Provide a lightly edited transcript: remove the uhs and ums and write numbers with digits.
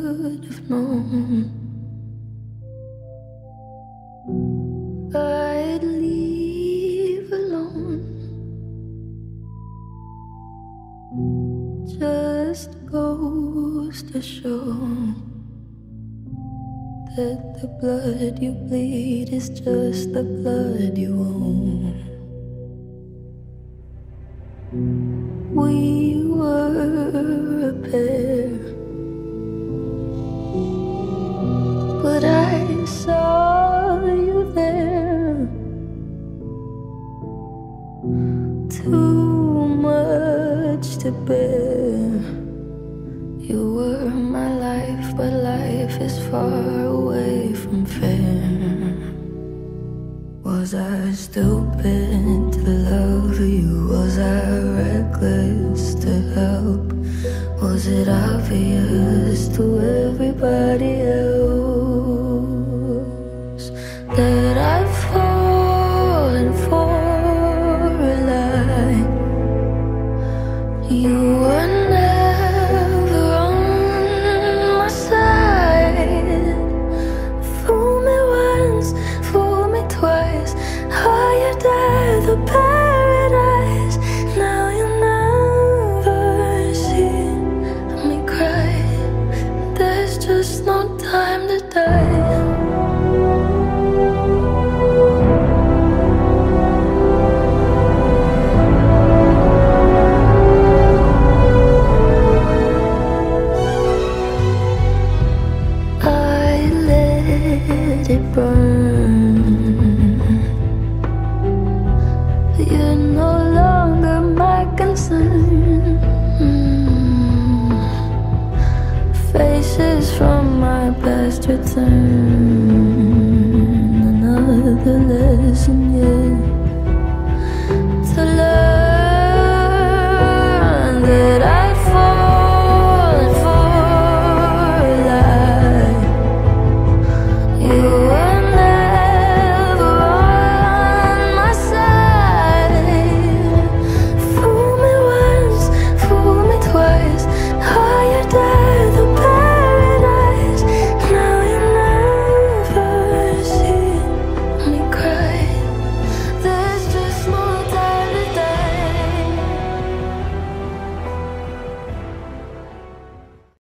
should have known I'd leave alone. Just goes to show that the blood you bleed is just the blood you own. We were a pair, but I saw you there. Too much to bear. You were my life, but life is far away from fair. Was I stupid to love you? Was I reckless to help? Was it obvious to everybody else that I've fallen for a lie? You were never on my side. Fool me once, fool me twice. Are you dead, the paradise? Now you never see me cry. There's just no time to die. It burn. You're no longer my concern. Faces from my past return. Another lesson, yeah.